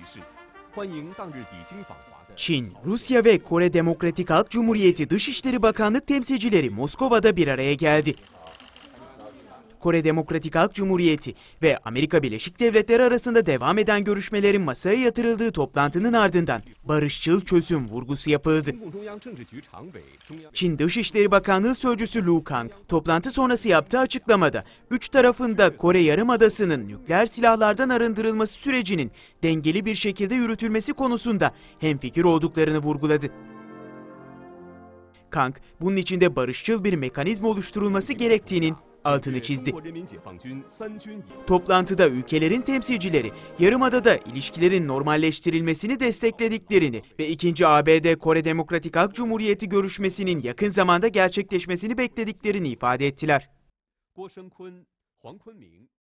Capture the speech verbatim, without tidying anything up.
Çin, Rusya ve Kore Demokratik Halk Cumhuriyeti Dışişleri Bakanlık temsilcileri Moskova'da bir araya geldi. Kore Demokratik Halk Cumhuriyeti ve Amerika Birleşik Devletleri arasında devam eden görüşmelerin masaya yatırıldığı toplantının ardından barışçıl çözüm vurgusu yapıldı. Çin Dışişleri Bakanlığı Sözcüsü Lu Kang, toplantı sonrası yaptığı açıklamada, üç tarafında Kore Yarımadası'nın nükleer silahlardan arındırılması sürecinin dengeli bir şekilde yürütülmesi konusunda hemfikir olduklarını vurguladı. Kang, bunun için de barışçıl bir mekanizma oluşturulması gerektiğinin altını çizdi. Toplantıda ülkelerin temsilcileri Yarımada'da ilişkilerin normalleştirilmesini desteklediklerini ve ikinci A B D-Kore Demokratik Halk Cumhuriyeti görüşmesinin yakın zamanda gerçekleşmesini beklediklerini ifade ettiler.